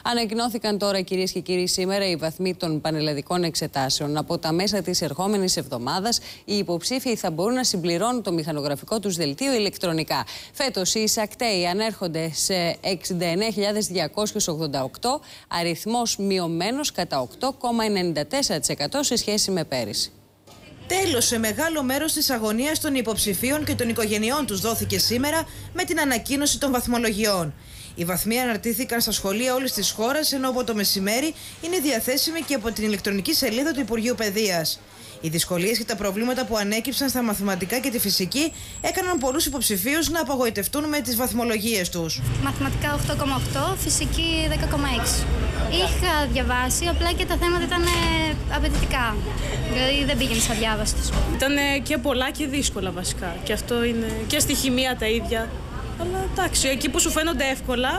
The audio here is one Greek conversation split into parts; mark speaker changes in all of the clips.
Speaker 1: Ανακοινώθηκαν τώρα, κυρίες και κύριοι, σήμερα οι βαθμοί των πανελλαδικών εξετάσεων. Από τα μέσα της ερχόμενης εβδομάδας, οι υποψήφοι θα μπορούν να συμπληρώνουν το μηχανογραφικό τους δελτίο ηλεκτρονικά. Φέτος οι εισακτέοι ανέρχονται σε 69.288, αριθμός μειωμένος κατά 8,94% σε σχέση με πέρυσι.
Speaker 2: Τέλος, σε μεγάλο μέρος της αγωνίας των υποψηφίων και των οικογενειών τους δόθηκε σήμερα με την ανακοίνωση των βαθμολογιών. Οι βαθμοί αναρτήθηκαν στα σχολεία όλης της χώρας, ενώ από το μεσημέρι είναι διαθέσιμοι και από την ηλεκτρονική σελίδα του Υπουργείου Παιδείας. Οι δυσκολίες και τα προβλήματα που ανέκυψαν στα μαθηματικά και τη φυσική έκαναν πολλούς υποψηφίους να απογοητευτούν με τις βαθμολογίες τους.
Speaker 3: Μαθηματικά 8,8, φυσική 10,6. Είχα διαβάσει, απλά και τα θέματα ήταν απαιτητικά. Δηλαδή δεν πήγαινε σαν διάβαστος.
Speaker 4: Ήταν και πολλά και δύσκολα βασικά. Και αυτό είναι και στη χημεία τα ίδια. Αλλά εντάξει, εκεί που σου φαίνονται εύκολα,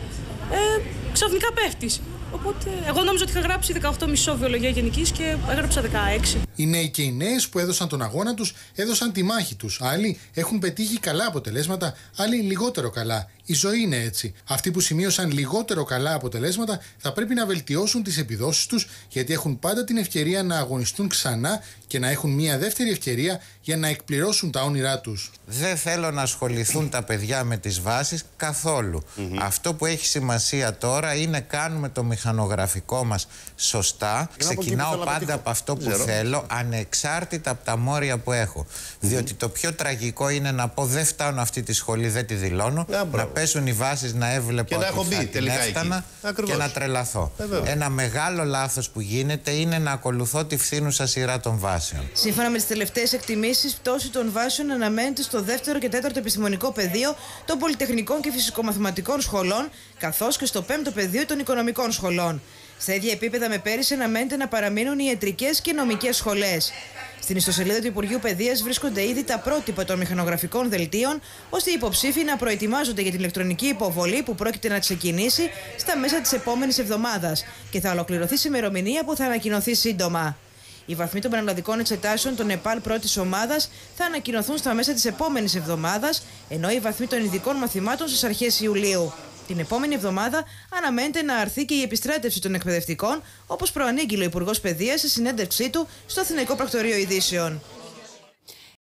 Speaker 4: ξαφνικά πέφτεις. Οπότε, εγώ νόμιζα ότι είχα γράψει 18,5 βιολογία γενικής και έγραψα 16.
Speaker 5: Οι νέοι και οι νέες που έδωσαν τον αγώνα τους έδωσαν τη μάχη τους. Άλλοι έχουν πετύχει καλά αποτελέσματα, άλλοι λιγότερο καλά. Η ζωή είναι έτσι. Αυτοί που σημείωσαν λιγότερο καλά αποτελέσματα θα πρέπει να βελτιώσουν τις επιδόσεις τους, γιατί έχουν πάντα την ευκαιρία να αγωνιστούν ξανά και να έχουν μια δεύτερη ευκαιρία για να εκπληρώσουν τα όνειρά τους.
Speaker 6: Δεν θέλω να ασχοληθούν τα παιδιά με τις βάσεις καθόλου. Αυτό που έχει σημασία τώρα είναι κάνουμε το μηχανογραφικό μας σωστά. Ξεκινάω πάντα από αυτό που θέλω, ανεξάρτητα από τα μόρια που έχω. Διότι το πιο τραγικό είναι να πω δεν φτάνω αυτή τη σχολή, δεν τη δηλώνω, να πέσουν οι βάσεις, να έβλεπα ότι θα την έφτανα και να τρελαθώ. Ένα μεγάλο λάθος που γίνεται είναι να ακολουθώ τη φθήνουσα σειρά των βάσεων.
Speaker 2: Σύμφωνα με τις τελευταίες εκτιμήσεις, πτώση των βάσεων αναμένεται στο δεύτερο και τέταρτο επιστημονικό πεδίο των πολυτεχνικών και φυσικομαθηματικών σχολών, καθώς και στο πέμπτο πεδίο των οικονομικών σχολών. Στα ίδια επίπεδα με πέρυσι αναμένεται να παραμείνουν οι ιατρικές και νομικές σχολές. Στην ιστοσελίδα του Υπουργείου Παιδείας βρίσκονται ήδη τα πρότυπα των μηχανογραφικών δελτίων, ώστε οι υποψήφοι να προετοιμάζονται για την ηλεκτρονική υποβολή που πρόκειται να ξεκινήσει στα μέσα της επόμενης εβδομάδας και θα ολοκληρωθεί σε ημερομηνία που θα ανακοινωθεί σύντομα. Οι βαθμοί των πανελλαδικών εξετάσεων των ΕΠΑΛ πρώτης ομάδας θα ανακοινωθούν στα μέσα της επόμενης εβδομάδας, ενώ οι βαθμοί των ειδικών μαθημάτων στις αρχές Ιουλίου. Την επόμενη εβδομάδα αναμένεται να αρθεί και η επιστράτευση των εκπαιδευτικών, όπως προανήγγειλε ο Υπουργός Παιδείας σε συνέντευξή του στο Αθηναϊκό Πρακτορείο Ειδήσεων.